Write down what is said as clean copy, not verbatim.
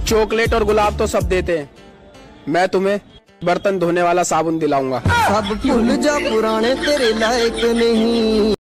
Chocolate और गुलाब तो सब देते हैं, मैं तुम्हें बर्तन धोने वाला साबुन दिलाऊंगा। सब भूल जा पुराने तेरे लायक नहीं।